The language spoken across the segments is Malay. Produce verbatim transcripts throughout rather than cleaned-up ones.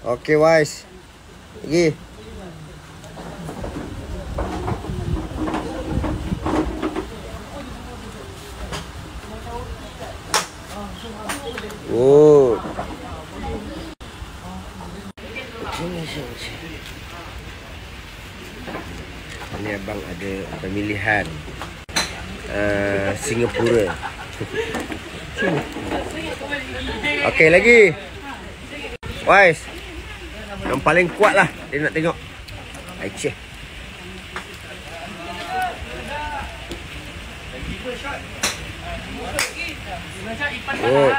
Okey, Wise. Pergi. Oh. Ini abang ada pemilihan uh, Singapura. Okey, lagi. Wise. Yang paling kuat lah dia nak tengok. Aisyah. Oh.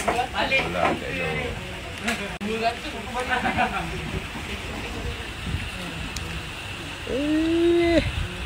Eh.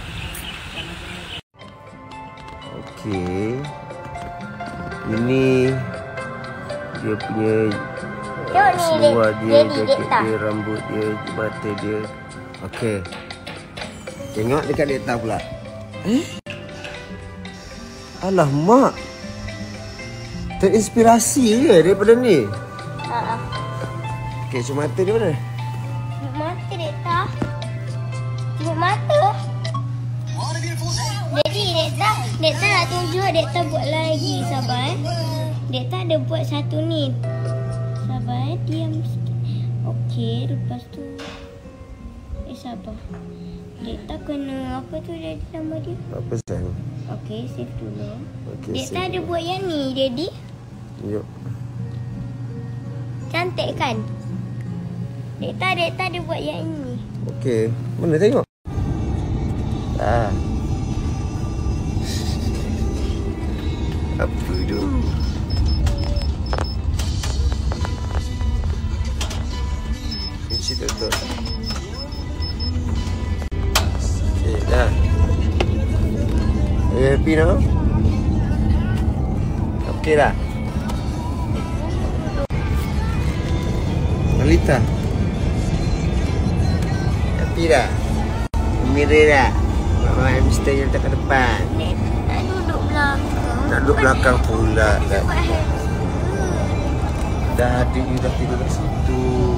Okey. Ini dia punya uh, seluar dia, jaket dia, rambut dia, mata dia. Okey. Tengok dekat data pula. Eh? Alah, mak. Terinspirasi ke daripada ni? Haa. Okey, cuma mata dia mana? Mata data. Tengok mata. Jadi Dekta, Dekta nak tunjuk Dekta buat lagi. Sabar eh. Dekta ada buat satu ni. Sabar eh, diam sikit. Okey, lepas tu Eh sabar. Dekta kena apa tu dia nama dia? Apa sayang? Okey, save dulu. Okey, Dekta ada buat yang ni, Daddy. Yuk. Cantik kan? Dekta, Dekta ada buat yang ini. Okey, mana tengok? Ah. Apa tu? Kunci tutup. Okey, dah. Are you happy now? Okey dah. Alita. Happy dah? Gembira dah? Mama hamster yang tak ke depan. Nek, nak duduk belakang. Nak duduk belakang pula kan. Buat hamster. Dah adik you dah tidur kat situ.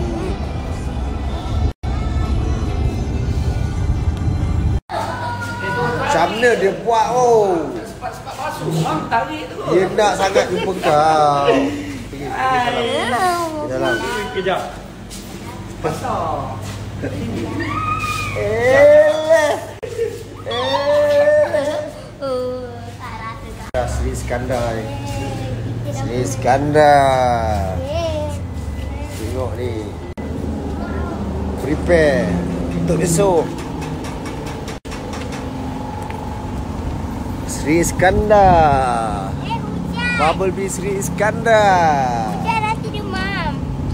Macam mana dia buat oh? Cepat-cepat basuh. Bang, tarik tu. Dia nak sangat jumpa kau. Pergi, pergi dalam. Pergi dalam. Kejap. Pasal. Eh. Eh. Oh, tak rasa kan. Sri Iskandar ni. Sri Iskandar. Tengok ni. Prepare untuk esok. Sri Iskandar. Eh, hujan. Bumblebee Sri Iskandar. Hujan nanti demam.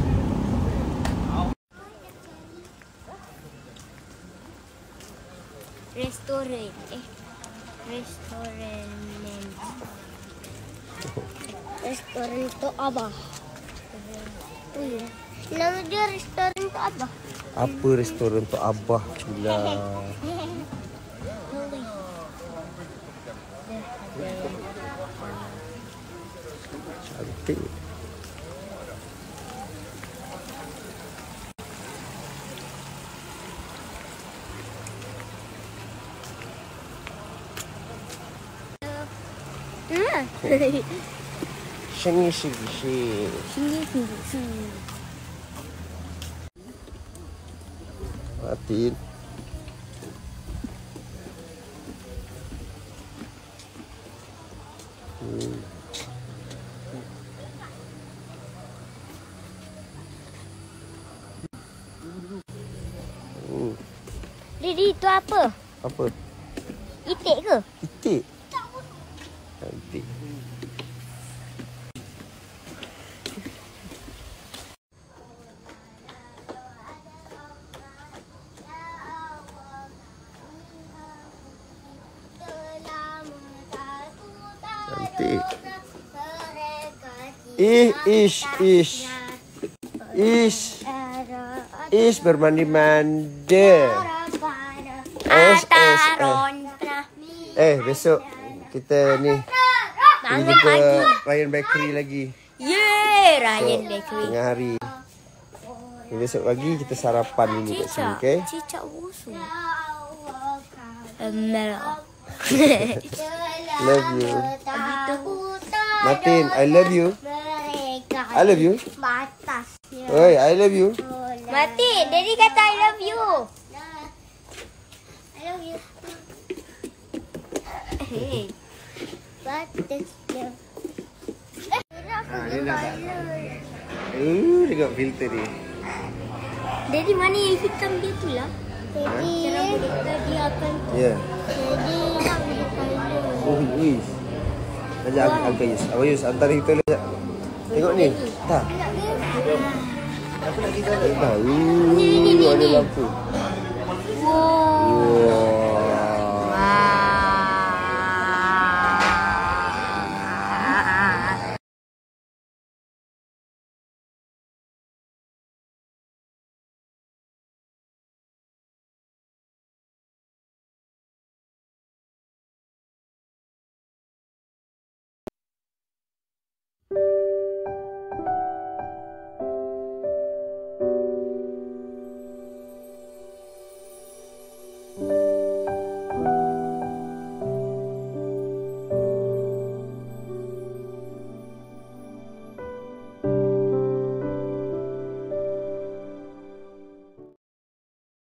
Restoran. Eh, restoran. Restoran untuk Abah. Oh ya. Nama dia restoran untuk Abah. Apa restoran untuk Abah pula? Cantik. Hmm. Sini sini sini. Sini sini sini. Matiin. Hmm. Hmm. Daddy, itu apa? Apa? Itik ke? Itik. Cantik. Cantik. Ih, ish, ish. Ish. Ish bermandi-mandi. Es, es, es. Eh, besok kita ni pergi jumpa Ryan Bakery lagi. Yeay, Ryan Bakery. Tengah hari. Besok pagi kita sarapan dulu kat sini, okey? Cicak busuk. Merah. Love you. Begitu. Martin, I love you. I love you. Batasnya. Oi, I love you. Mati, Daddy kata I love you. I love you. Hey. Batasnya. Ah, dia nak tak? Uh, tengok filter dia. Daddy mana yang hitam dia tu lah? Daddy. Cara boleh dia akan. Ya. Daddy nak boleh color. Oh, wis. Ajak wow. Uncle Yus. Abang Yus, hantar kita lihat. Tengok ni. Tak. Aku nak kita lihat. Uh, ada lampu.